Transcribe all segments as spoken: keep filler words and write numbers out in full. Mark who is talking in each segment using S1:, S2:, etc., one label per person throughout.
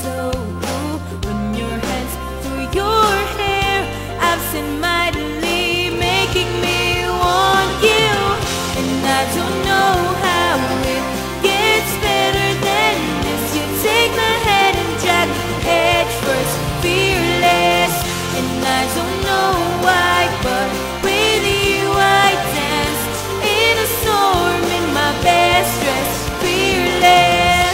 S1: so cool. Run your hands through your hair, absent-mindedly making me want you. And I don't know how it gets better than this. You take my hand and drag me head first, fearless. And I don't know why, but with you I dance in a storm in my best dress, fearless.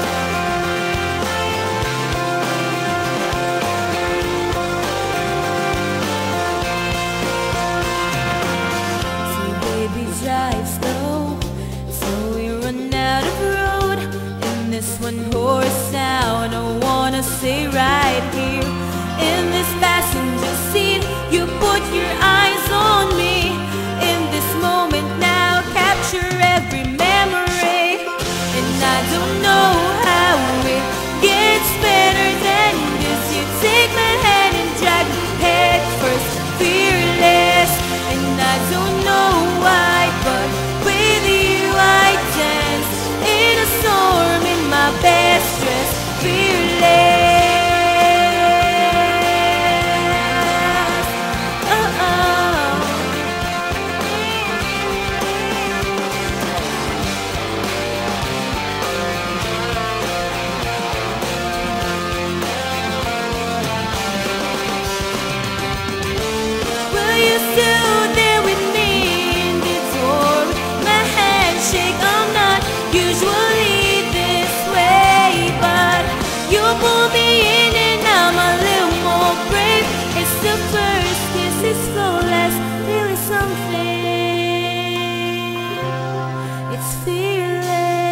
S1: See, baby, drive slow, so we run out of road in this one horse town. I wanna stay right here in this passenger seat. You put your eyes on me in this moment now, capture every memory. And I don't know how it gets better than this. You take my hand and drag me head first, fearless. And I don't know why, but with you I dance in a storm in my best dress, fearless. You still there with me in the door, my handshake. I'm not usually this way, but you pull me in and I'm a little more brave. It's the first kiss, it's flawless, really something. It's fearless.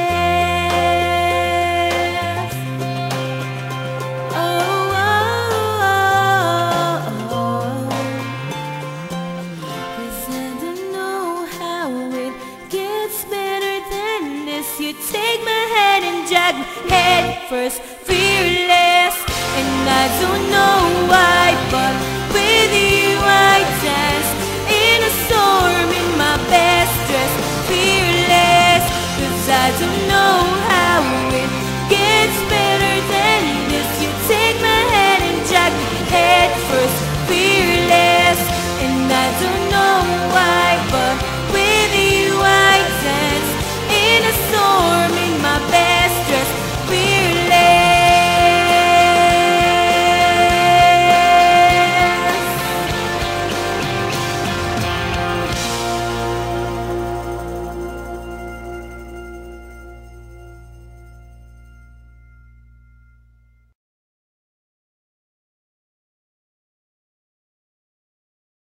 S1: You take my hand and drag me head first, fearless. And I don't